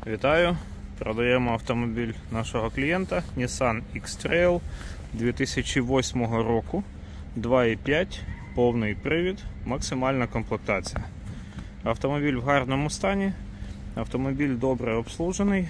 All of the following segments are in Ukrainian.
Вітаю! Продаємо автомобіль нашого клієнта Nissan X-Trail 2008 року, 2.5, повний привід, максимальна комплектація. Автомобіль в гарному стані, автомобіль добре обслужений.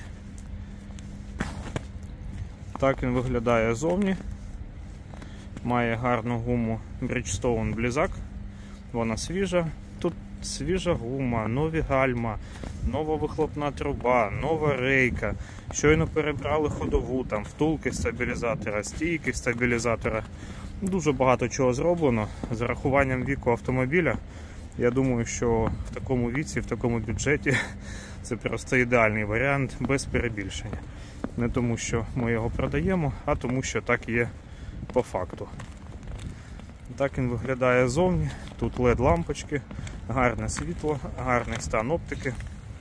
Так він виглядає зовні. Має гарну гуму Bridgestone Blizzak, вона свіжа. Тут свіжа гума, нові гальма, нова вихлопна труба, нова рейка. Щойно перебрали ходову, там втулки стабілізатора, стійки стабілізатора. Дуже багато чого зроблено. З урахуванням віку автомобіля, я думаю, що в такому віці, в такому бюджеті це просто ідеальний варіант, без перебільшення. Не тому, що ми його продаємо, а тому, що так є по факту. Так він виглядає ззовні. Тут LED-лампочки, гарне світло, гарний стан оптики.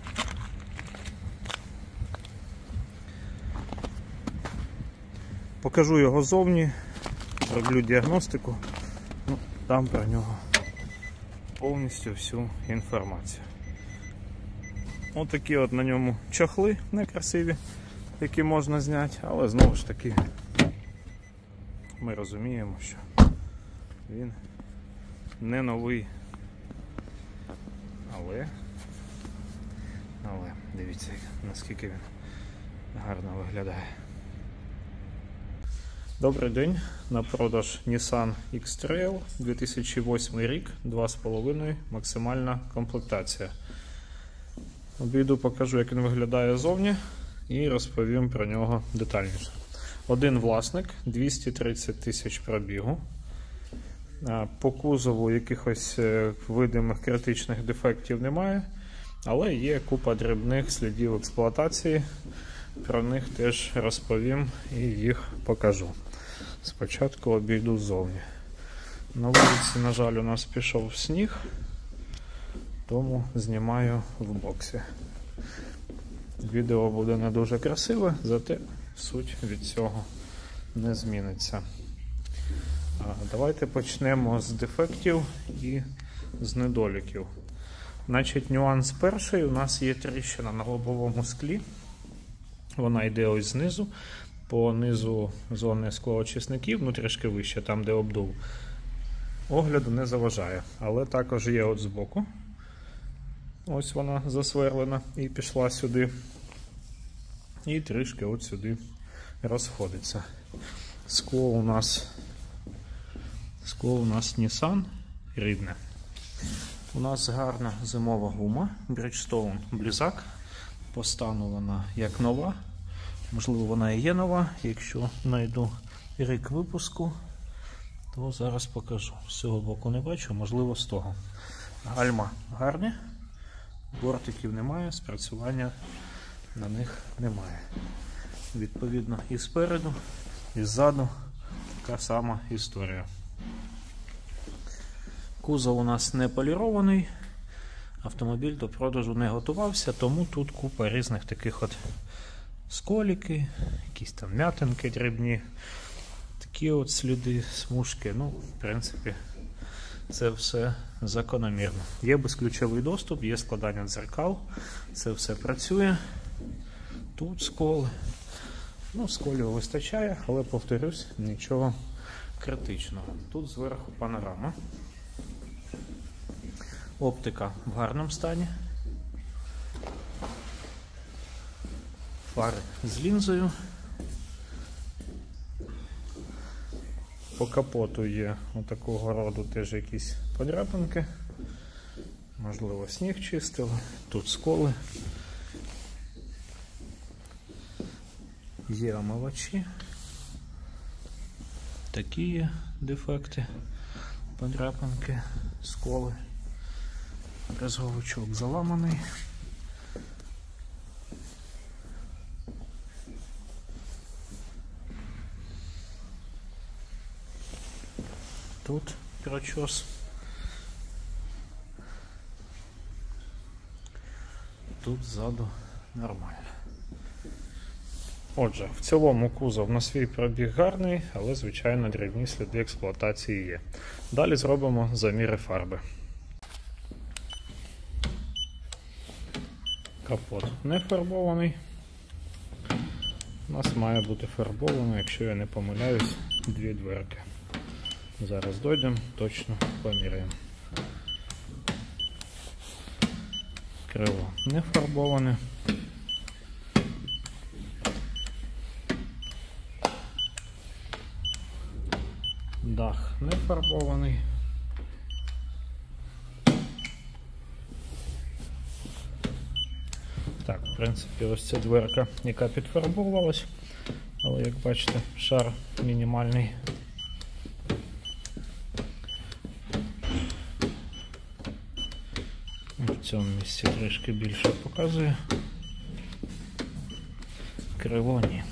Покажу його ззовні, зроблю діагностику, дам про нього повністю всю інформацію. Ось такі от на ньому чохли некрасиві, які можна зняти, але знову ж таки ми розуміємо, що він не новий, але дивіться, наскільки він гарно виглядає. Добрий день, на продаж Nissan X-Trail 2008 рік, 2,5, максимальна комплектація. Обійду, покажу, як він виглядає ззовні і розповім про нього детальніше. Один власник, 230 тисяч пробігу. По кузову якихось видимих критичних дефектів немає, але є купа дрібних слідів експлуатації. Про них теж розповім і їх покажу. Спочатку обійду ззовні. На вулиці, на жаль, у нас пішов сніг, тому знімаю в боксі. Відео буде не дуже красиве, зате суть від цього не зміниться. Давайте почнемо з дефектів і з недоліків. Значить, нюанс перший. У нас є тріщина на лобовому склі. Вона йде ось знизу. По низу зони склоочисників, ну трішки вище, там де обдув. Огляду не заважає. Але також є от збоку. Ось вона засверлена і пішла сюди. І трішки от сюди розходиться. Скло у нас Nissan рідне. У нас гарна зимова гума Bridgestone Blizzak. По стану вона як нова. Можливо, вона і є нова. Якщо знайду рік випуску, то зараз покажу. З цього боку не бачу, можливо з того. Гальма гарні. Бортиків немає, спрацювання на них немає. Відповідно, і спереду, і ззаду така сама історія. Кузов у нас не полірований, автомобіль до продажу не готувався, тому тут купа різних таких от сколіки, якісь там м'ятинки дрібні, такі от сліди, смужки. Ну, в принципі, це все закономірно. Є безключовий доступ, є складання дзеркал, це все працює. Тут сколи. Ну, сколів вистачає, але, повторюсь, нічого критичного. Тут зверху панорама. Оптика в гарному стані. Фари з лінзою. По капоту є отакого роду теж якісь подряпинки. Можливо, сніг чистили. Тут сколи. Є омивачі. Такі є дефекти, подряпинки, сколи. Газовичок заламаний. Тут прочос. Тут ззаду нормально. Отже, в цілому кузов на свій пробіг гарний, але, звичайно, дрібні сліди експлуатації є. Далі зробимо заміри фарби. Капот не фарбований. У нас має бути фарбовано, якщо я не помиляюсь, дві дверки. Зараз дойдемо, точно поміряємо. Крило не фарбоване. Дах не фарбований. Так, в принципі, ось ця дверка, яка підфарбовувалась, але, як бачите, шар мінімальний. В цьому місці трішки більше показує. Крило ні.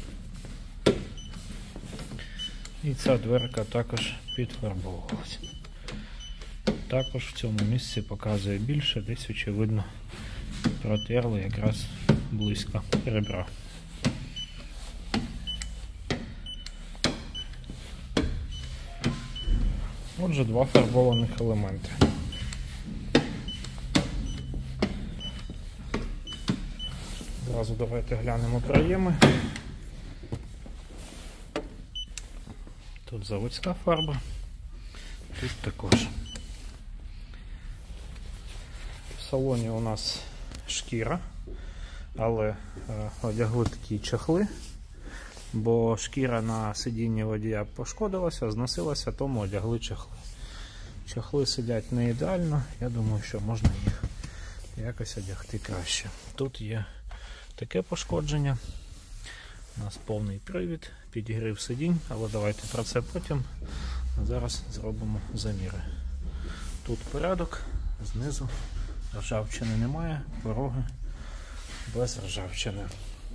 І ця дверка також підфарбовувалась. Також в цьому місці показує більше, десь очевидно протерли якраз близько ребра. Отже, два фарбованих елементи. Зразу давайте глянемо проєми. Тут заводська фарба, тут також. В салоні у нас шкіра, але одягли такі чохли, бо шкіра на сидінні водія пошкодилася, зносилася, тому одягли чохли. Чохли сидять не ідеально, я думаю, що можна їх якось одягти краще. Тут є таке пошкодження, у нас повний привід, підігрів сидінь, але давайте про це потім. А зараз зробимо заміри. Тут порядок, знизу ржавчини немає, пороги без ржавчини.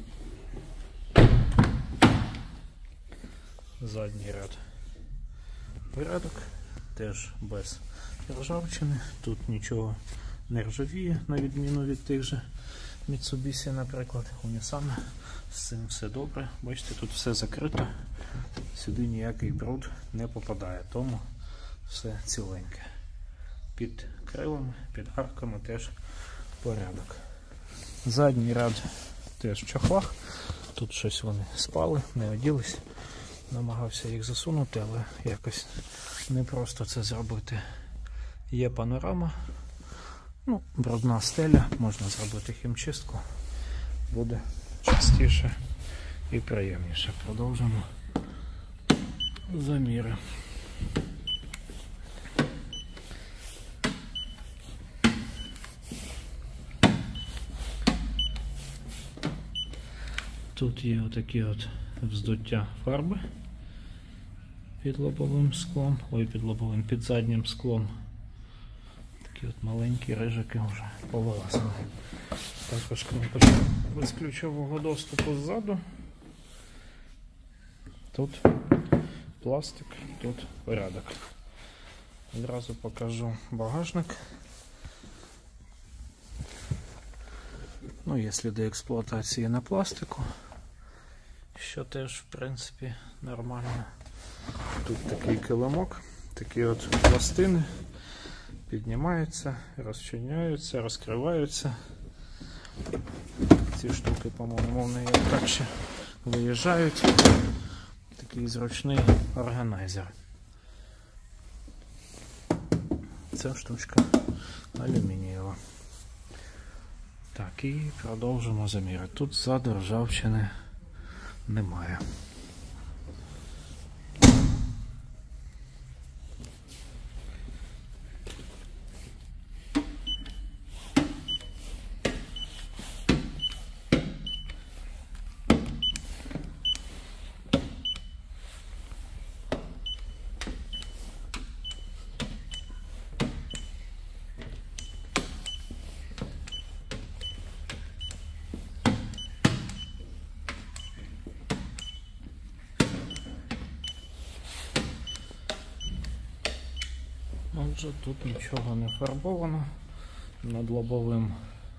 Задній ряд порядок, теж без ржавчини. Тут нічого не ржавіє, на відміну від тих же Mitsubishi, наприклад, у Nissan. З цим все добре. Бачите, тут все закрито, сюди ніякий бруд не попадає, тому все ціленьке. Під крилами, під арками теж порядок. Задній ряд теж в чохлах. Тут щось вони спали, не оділись. Намагався їх засунути, але якось не просто це зробити. Є панорама. Ну, брудна стеля, можна зробити хімчистку, буде частіше і приємніше. Продовжимо заміри. Тут є отакі от вздуття фарби під лобовим склом, під заднім склом. Такі от маленькі рижики вже повилазили. Також кнопочка без ключового доступу ззаду. Тут пластик, тут порядок. Одразу покажу багажник. Ну, є сліди експлуатації на пластику, що теж, в принципі, нормально. Тут такий килимок, такі от пластини. Піднімаються, розчиняються, розкриваються. Ці штуки, по-моєму, в неї так ще виїжджають. Такий зручний органайзер. Ця штучка алюмінієва. Так, і продовжимо заміри. Тут ззаду ржавчини немає. Отже, тут нічого не фарбовано, над лобовим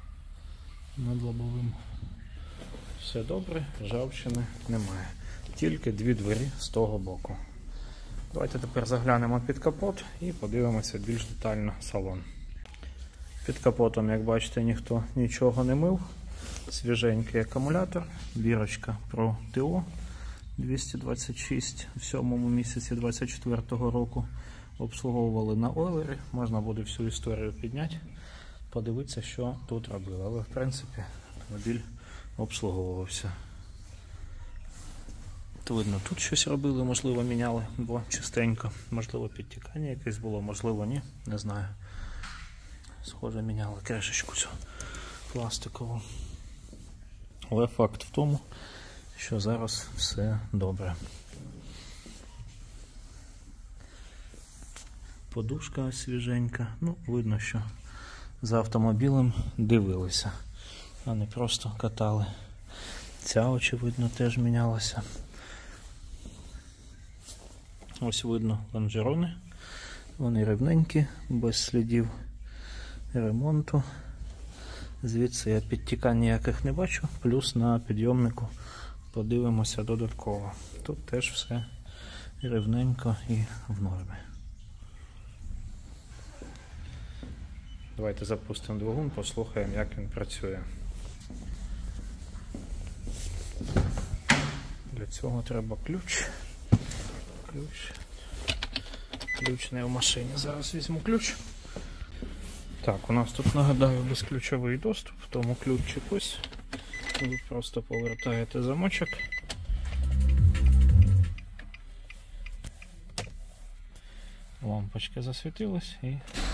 все добре, ржавчини немає. Тільки дві двері з того боку. Давайте тепер заглянемо під капот і подивимося більш детально салон. Під капотом, як бачите, ніхто нічого не мив. Свіженький акумулятор, бірочка про ТО 226 в 7 місяці 24-го року. Обслуговували на Ойлері, можна буде всю історію підняти, подивитися, що тут робили. Але в принципі автомобіль обслуговувався. Видно, тут щось робили, можливо міняли, бо чистенько. Можливо підтікання якесь було, можливо ні, не знаю. Схоже міняли кришечку цю пластикову. Але факт в тому, що зараз все добре. Подушка свіженька. Ну, видно, що за автомобілем дивилися, а не просто катали. Ця, очевидно, теж мінялася. Ось видно лонжерони. Вони рівненькі, без слідів ремонту. Звідси я підтікань ніяких не бачу. Плюс на підйомнику подивимося додатково. Тут теж все рівненько і в нормі. Давайте запустимо двигун, послухаємо, як він працює. Для цього треба ключ. Ключ не в машині. Зараз візьму ключ. Так, у нас тут, нагадаю, безключовий доступ, тому ключик ось. Ви просто повертаєте замочок. Лампочка засвітилась і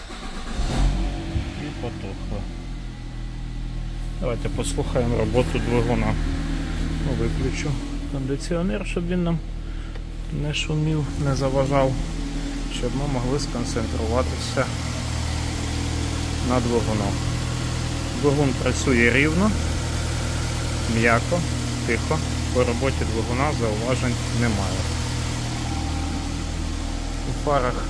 потухла. Давайте послухаємо роботу двигуна. Виключу кондиціонер, щоб він нам не шумів, не заважав, щоб ми могли сконцентруватися на двигуном. Двигун працює рівно, м'яко, тихо. По роботі двигуна зауважень немає. У фарах,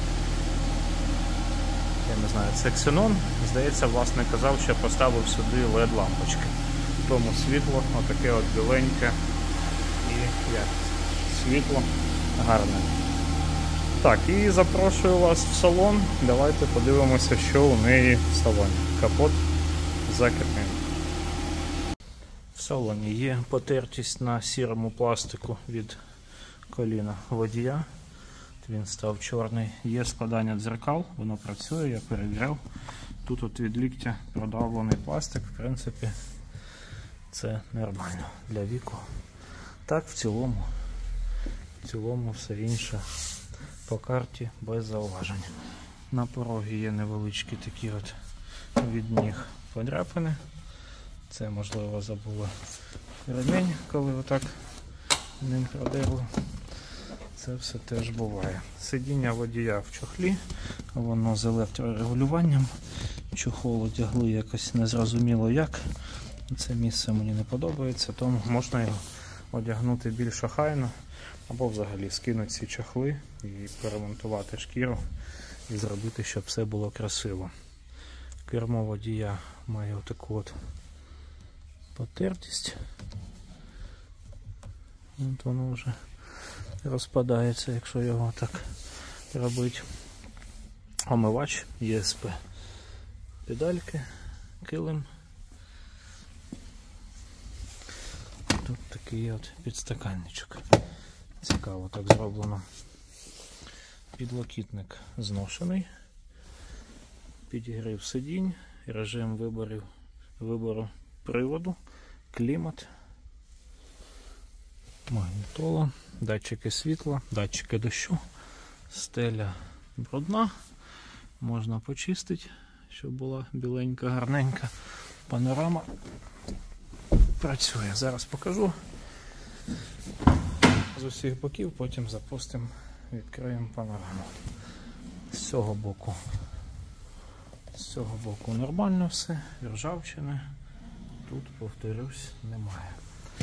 я не знаю, це ксенон. Здається, власник казав, що поставив сюди LED-лампочки. Тому світло отаке от біленьке і світло гарне. Так, і запрошую вас в салон. Давайте подивимося, що у неї в салоні. Капот закритий. В салоні є потертість на сірому пластику від коліна водія. Він став чорний. Є складання дзеркал, воно працює, я перевіряв. Тут от від ліктя продавлений пластик, в принципі, це нормально для віку. Так, в цілому все інше по карті без зауважень. На порогі є невеличкі такі от від ніг подряпини. Це, можливо, забули ремінь, коли отак ним продерли. Це все теж буває. Сидіння водія в чохлі, воно з електрорегулюванням. Чохол одягли якось незрозуміло як. Це місце мені не подобається, тому можна його одягнути більш охайно, або взагалі скинути ці чохли і перемонтувати шкіру і зробити, щоб все було красиво. Кермо водія має отаку от потертість. От воно вже розпадається, якщо його так робити. Омивач ЄСП. Педальки, килим. Тут такий от підстаканничок. Цікаво так зроблено. Підлокітник зношений. Підігрів сидінь, режим вибору приводу, клімат, магнітола, датчики світла, датчики дощу, стеля брудна, можна почистити, щоб була біленька, гарненька. Панорама працює. Зараз покажу з усіх боків, потім запустимо, відкриємо панораму. З цього боку нормально все, ржавчини тут, повторюсь, немає.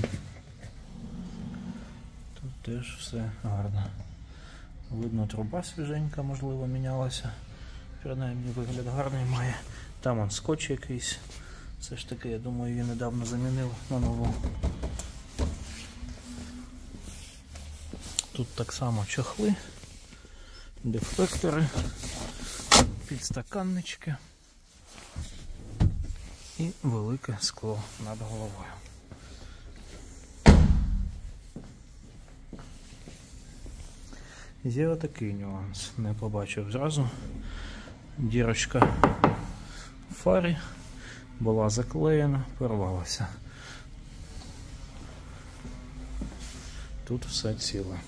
Тут теж все гарно. Видно, труба свіженька, можливо, мінялася. Принаймні вигляд гарний має. Там он скотч якийсь. Все ж таки, я думаю, її недавно замінили на нову. Тут так само чохли, дефлектори, підстаканнички. і велике скло над головою. Є отакий нюанс, не побачив зразу. Дірочка в фарі була заклеєна, порвалася. Тут все ціле.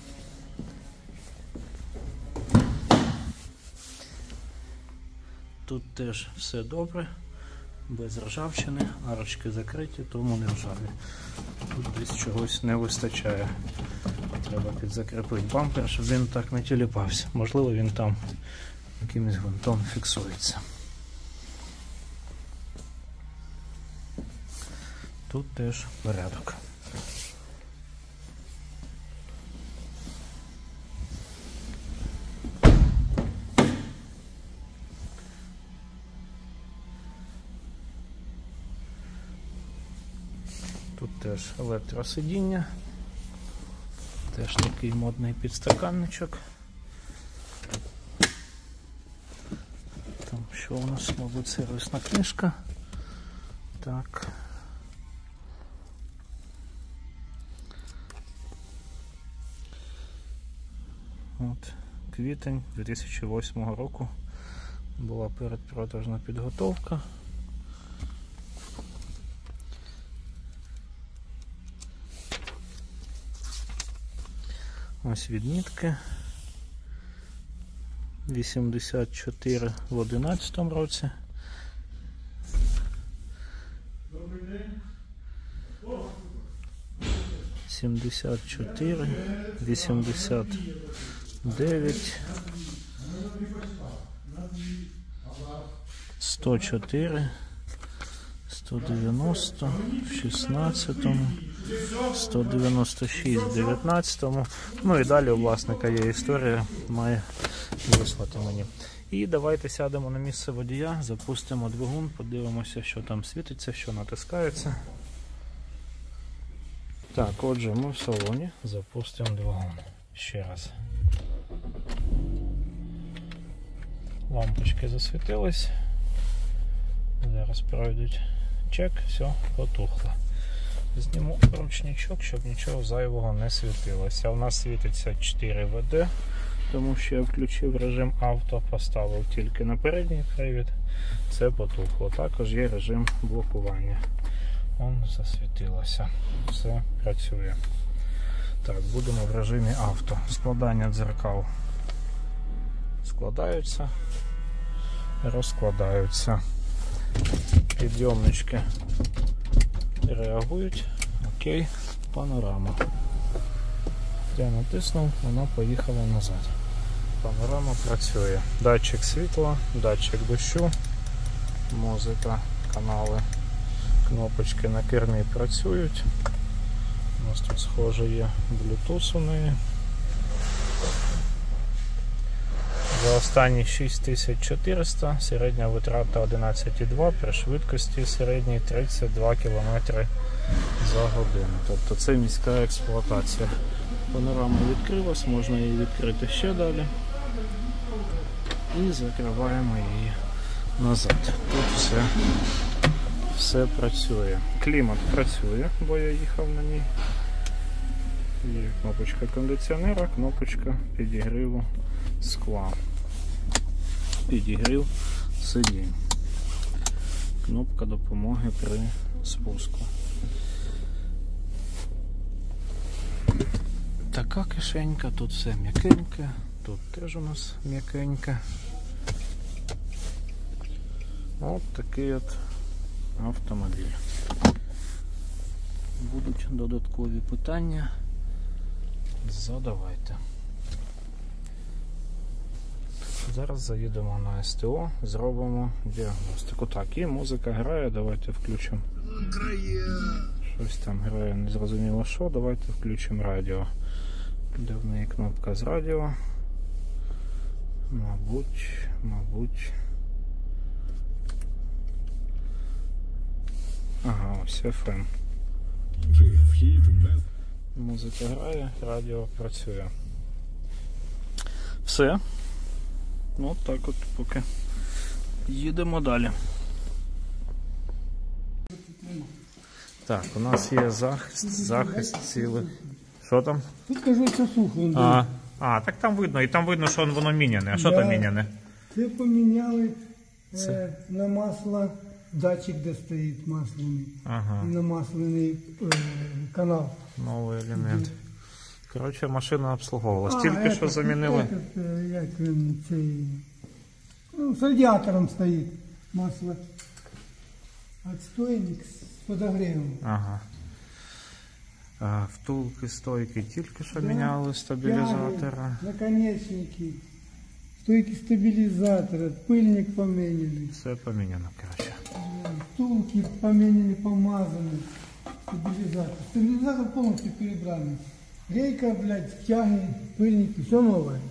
Тут теж все добре, без ржавчини, арочки закриті, тому не ржаві. Тут десь чогось не вистачає. Треба підзакріпити бампер, щоб він так не тіліпався. Можливо, він там якимось гвинтом фіксується. Тут теж порядок. Тут теж електросидіння, теж такий модний підстаканничок. Там що у нас, мабуть, сервісна книжка. Так. От, квітень 2008 року була передпродажна підготовка. Ось відмітки. 84 в 11 році. Добрий день. 74, 89, 104, 190, в 16-му, 196 в 19-му. Ну і далі у власника є історія, має вислати мені. І давайте сядемо на місце водія, запустимо двигун, подивимося, що там світиться, що натискається. Так, отже, ми в салоні, запустимо двигун. Ще раз. Лампочки засвітились. Зараз пройдуть чек, все, потухло. Зніму ручничок, щоб нічого зайвого не світилося. У нас світиться 4 ВД, тому що я включив режим авто, поставив тільки на передній привід, це потухло. Також є режим блокування. Он засвітилося. Все працює. Так, будемо в режимі авто. Складання дзеркал складаються, розкладаються. Підйомнички реагують. Окей, панорама. Я натиснув, вона поїхала назад. Панорама працює. Датчик світла, датчик дощу, музика, канали. Кнопочки на кермі працюють. У нас тут схоже є Bluetooth у неї. За останні 6400 середня витрата 11,2 при швидкості середній 32 км за годину. Тобто це міська експлуатація. Панорама відкрилась, можна її відкрити ще далі. І закриваємо її назад. Тут все працює. Клімат працює, бо я їхав на ній. Є кнопочка кондиціонера, кнопочка підігріву скла. Підігрів сидінь. Кнопка допомоги при спуску. Така кишенька, тут все м'якеньке, тут теж у нас м'якеньке. От такий от автомобіль. Будуть додаткові питання, задавайте. Зараз заїдемо на СТО, зробимо діагностику. Так, і музика грає, давайте включимо. Щось там грає, не зрозуміло що, давайте включимо радіо. Де в неї кнопка з радіо? Мабуть. Ага, ось FM. Музика грає, радіо працює. Все. Ну так от поки. Їдемо далі. Так, у нас є захист цілий. Що там? Тут, кажеться, сухо. Так там видно, і там видно, що воно міняне. А що Да. там міняне? Це поміняли Це- на масло, датчик, де стоїть масляний. Ага, І на масляний канал. новий елемент. Коротше, машина обслуговувалась. Тільки що замінили. Як він цей... Ну, з радіатором стоїть масло. Отстойник з подогревом. Ага. Втулки, стойки тільки що міняли, стабілізатора. Наконечники, стойки стабилизатора, пыльник поменяли, Все поміняно, коротше. втулки поменяли, помазаны, стабилизатор. Стабилизатор полностью перебранный. Рейка, блядь, тяги, пыльники, все новое.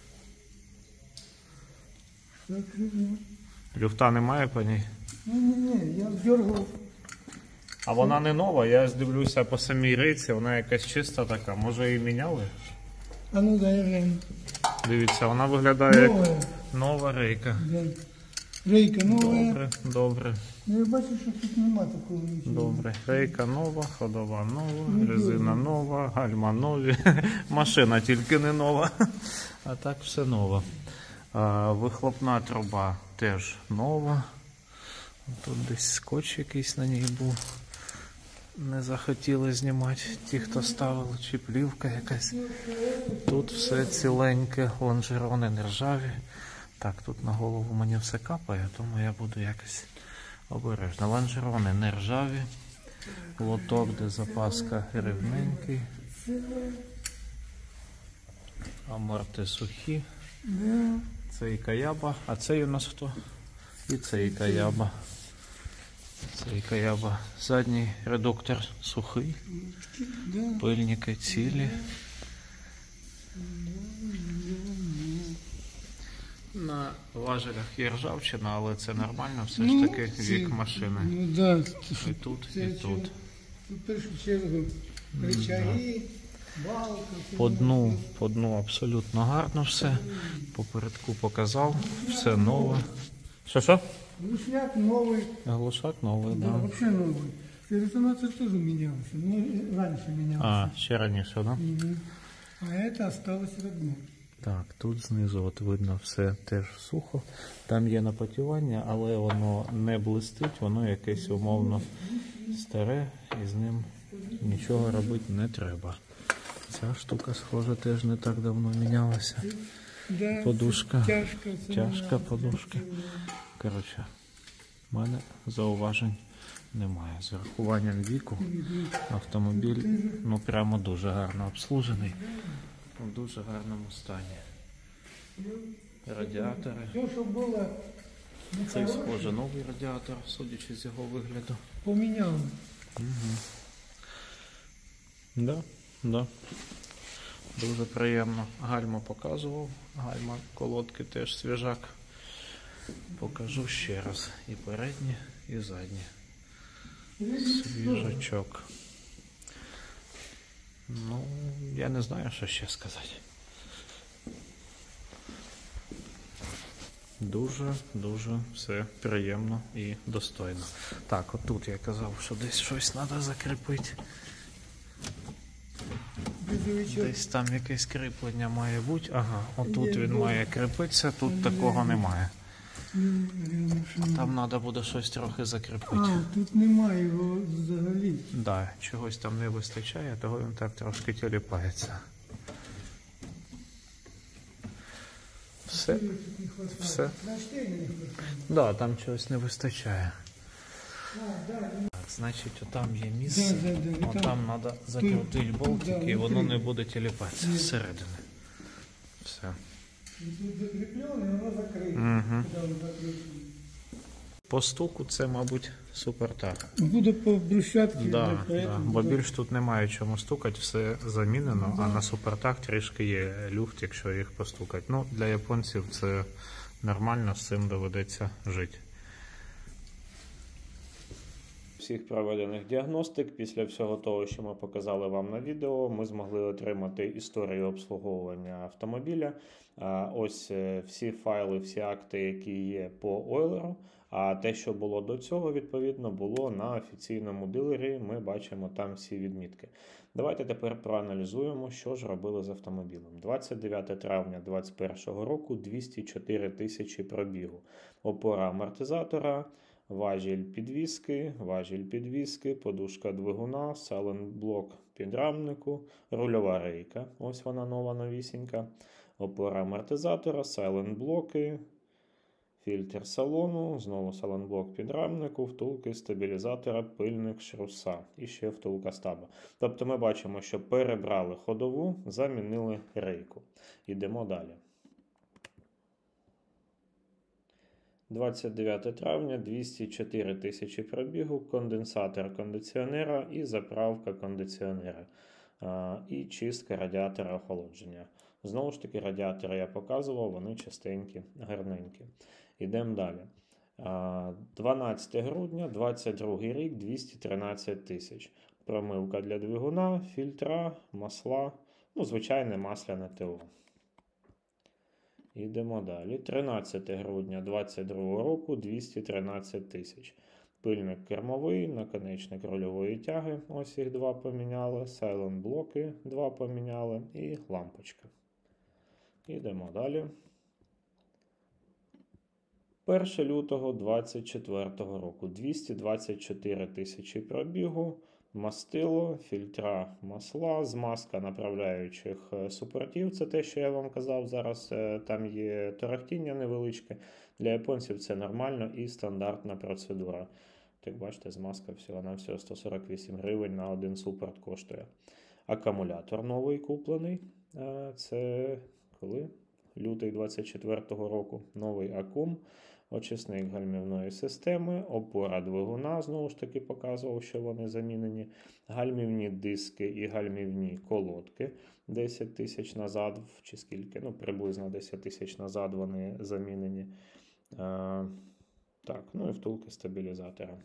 Так, ну, Люфта немає по ній. не, я дергал. А вона не нова, я дивлюся по самій рейці, вона якась чиста така. Може її міняли? А ну да, я гляну. Дивіться, вона виглядає як Новая. нова рейка. Да. Рейка новая. Добре, добре, Ну, я бачу, що тут нема такого нічого. добре. Рейка нова, ходова нова, резина нова, гальма нові. Машина тільки не нова. А так все ново. Вихлопна труба теж нова. Тут десь скотч якийсь на ній був. Не захотіли знімати ті, хто ставили, чи плівка якась. Тут все ціленьке, лонжерони не ржаві. Так, тут на голову мені все капає, тому я буду якось обережно. Лонжерони не ржаві. Лоток, де запаска рівненький. Аморти сухі. Да. Це і каяба. А цей у нас хто? І це і каяба. Це і каяба. Задній редуктор сухий. Да. Пильники цілі. На важелях є ржавчина, але це нормально, все ж таки вік машини. Ну да, І тут, це і тут. в першу чергу рычаги, балка. все По дну абсолютно гарно все. Попередку показав, все нове. Що? Глушняк новый. Глушак новий, Да, да. вообще новый. Резонатор тоже менялся, но раньше менялся. Ще раніше, да? Мгм. А это осталось родное. Так, тут знизу от видно все теж сухо. Там є напотівання, але воно не блистить, воно якесь умовно старе і з ним нічого робити не треба. Ця штука, схоже, теж не так давно мінялася. Да, Подушка. Тяжко. Тяжка подушка. Коротше, в мене зауважень немає. З урахуванням віку автомобіль ну прямо дуже гарно обслужений. У дуже гарному стані. Радіатори. Все, что было, Цей схоже новий радіатор, судячи з його вигляду. поменял. Да. Дуже приємно. Гальма показував. Гальма колодки теж свіжак. Покажу ще раз. І передні, і задні. Свіжачок. Ну, я не знаю, що ще сказати. Дуже все приємно і достойно. Так, отут я казав, що десь щось треба закріпити. Десь там якесь кріплення має бути. Ага, отут він має кріпитися, тут такого немає. Там треба буде щось трохи закріпити. А, тут немає його взагалі. Да, чогось там не вистачає, того він так трошки тіліпається. Все? Все? Да, там чогось не вистачає. Так, значить, отам є місце. Да. Отам треба закрутити болтик, і воно не буде тіліпатися зсередини. Все. Тут закріплене, воно закрите. Угу. Коли воно закрите. По стуку це, мабуть, супертак. Буде по брусчатці. Да, бо більш тут немає чому стукати, все замінено, а на супертак трішки є люфт, якщо їх постукати. Ну, для японців це нормально, з цим доведеться жити. Всіх проведених діагностик, після всього того, що ми показали вам на відео, ми змогли отримати історію обслуговування автомобіля. Ось всі файли, всі акти, які є по Ойлеру. А те, що було до цього, відповідно, було на офіційному дилері. Ми бачимо там всі відмітки. Давайте тепер проаналізуємо, що ж робили з автомобілем. 29 травня 2021 року, 204 тисячі пробігу. Опора амортизатора, важіль підвіски, подушка двигуна, сайлентблок підрамнику, рульова рейка. Ось вона нова, новісінька. Опора амортизатора, сайлентблоки, фільтр салону, знову сайлентблок підрамнику, втулки стабілізатора, пильник шруса і ще втулка стаба. Тобто ми бачимо, що перебрали ходову, замінили рейку. Йдемо далі. 29 травня, 204 тисячі пробігу, конденсатор кондиціонера і заправка кондиціонера. І чистка радіатора охолодження. Знову ж таки, радіатори я показував, вони чистенькі, гарненькі. Йдемо далі. 12 грудня, 22 рік, 213 тисяч. Промивка для двигуна, фільтра, масла, звичайне масляне ТО. Йдемо далі. 13 грудня 2022 року, 213 тисяч. Пильник кермовий, наконечник рульової тяги, ось їх 2 поміняли, сайлент-блоки 2 поміняли і лампочка. Йдемо далі. 1 лютого 2024 року, 224 тисячі пробігу, мастило, фільтра масла, змазка направляючих супортів, це те, що я вам казав, зараз там є торохтіння невеличке, для японців це нормально і стандартна процедура. Так бачите, змазка всього-навсього 148 гривень на один супорт коштує. Акумулятор новий куплений, це коли? Лютий 2024 року, новий акум, очисник гальмівної системи, опора двигуна, знову ж таки показував, що вони замінені, гальмівні диски і гальмівні колодки 10 тисяч назад, чи скільки, приблизно 10 тисяч назад вони замінені. Так, і втулки стабілізатора.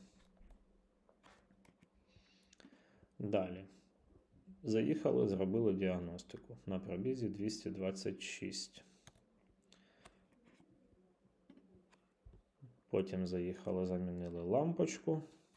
Далі. Заїхали, зробили діагностику на пробізі 226. Потім заїхали, замінили лампочку.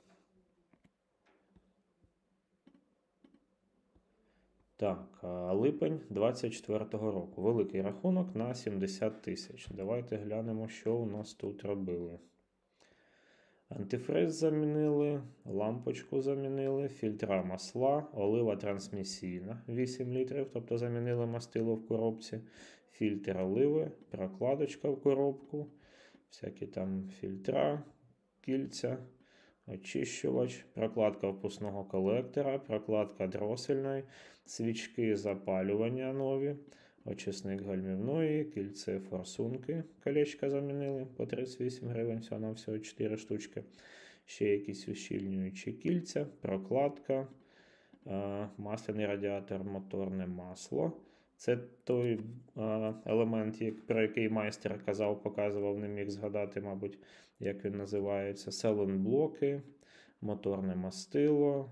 Так, липень 2024 року. Великий рахунок на 70 тисяч. Давайте глянемо, що у нас тут робили. Антифриз замінили, лампочку замінили, фільтра масла, олива трансмісійна 8 літрів, тобто замінили мастило в коробці, фільтр оливи, прокладочка в коробку, всякі там фільтра, кільця, очищувач, прокладка впускного колектора, прокладка дросельної, свічки запалювання нові, очисник гальмівної, кільце форсунки, колечка замінили по 38 гривень, всього 4 штучки. Ще якісь ущільнюючі кільця, прокладка, масляний радіатор, моторне масло. Це той елемент, про який майстер казав, показував, не міг згадати, мабуть, як він називається. Сайлент-блоки, моторне мастило,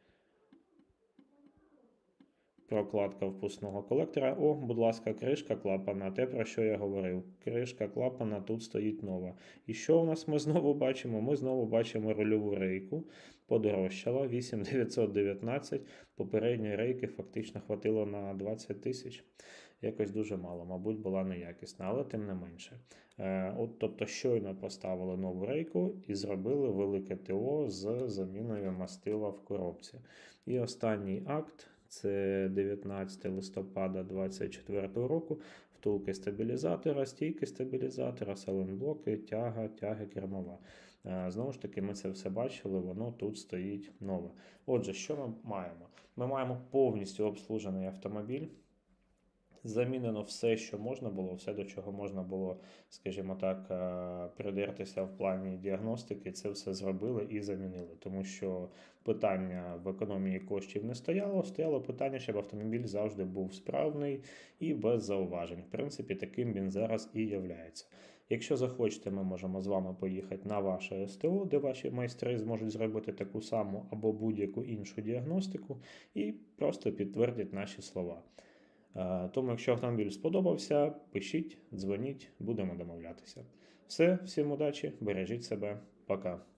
прокладка впускного колектора. О, будь ласка, кришка клапана, те, про що я говорив. Кришка клапана тут стоїть нова. І що у нас ми знову бачимо? Ми знову бачимо рульову рейку. Подорожчала, 8919. Попередньої рейки фактично хватило на 20 тисяч. Якось дуже мало, мабуть, була неякісна, але тим не менше. Тобто щойно поставили нову рейку і зробили велике ТО з заміною мастила в коробці. І останній акт. Це 19 листопада 2024 року. Втулки стабілізатора, стійки стабілізатора, сайлент-блоки, тяги кермова. Знову ж таки, ми це все бачили, воно тут стоїть нове. Отже, що ми маємо? Ми маємо повністю обслужений автомобіль. Замінено все, що можна було, все, до чого можна було, скажімо так, придертися в плані діагностики, це все зробили і замінили. Тому що питання в економії коштів не стояло, стояло питання, щоб автомобіль завжди був справний і без зауважень. В принципі, таким він зараз і являється. Якщо захочете, ми можемо з вами поїхати на ваше СТО, де ваші майстри зможуть зробити таку саму або будь-яку іншу діагностику і просто підтвердять наші слова. Тому, якщо автомобіль сподобався, пишіть, дзвоніть, будемо домовлятися. Все, всім удачі, бережіть себе, пока.